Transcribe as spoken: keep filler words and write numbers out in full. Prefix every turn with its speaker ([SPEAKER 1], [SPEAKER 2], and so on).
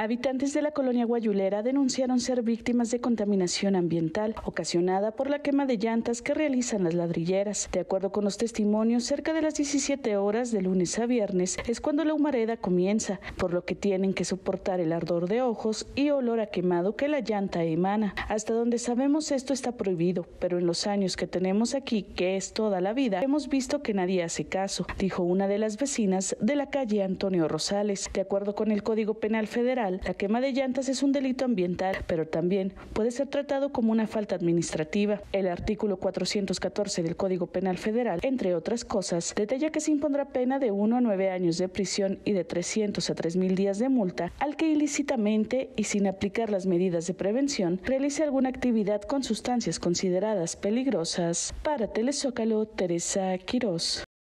[SPEAKER 1] Habitantes de la colonia Guayulera denunciaron ser víctimas de contaminación ambiental ocasionada por la quema de llantas que realizan las ladrilleras. De acuerdo con los testimonios, cerca de las diecisiete horas de lunes a viernes es cuando la humareda comienza, por lo que tienen que soportar el ardor de ojos y olor a quemado que la llanta emana. Hasta donde sabemos esto está prohibido, pero en los años que tenemos aquí, que es toda la vida, hemos visto que nadie hace caso, dijo una de las vecinas de la calle Antonio Rosales. De acuerdo con el Código Penal Federal, la quema de llantas es un delito ambiental, pero también puede ser tratado como una falta administrativa. El artículo cuatrocientos catorce del Código Penal Federal, entre otras cosas, detalla que se impondrá pena de uno a nueve años de prisión y de trescientos a tres mil días de multa al que ilícitamente y sin aplicar las medidas de prevención realice alguna actividad con sustancias consideradas peligrosas. Para Telezócalo, Teresa Quirós.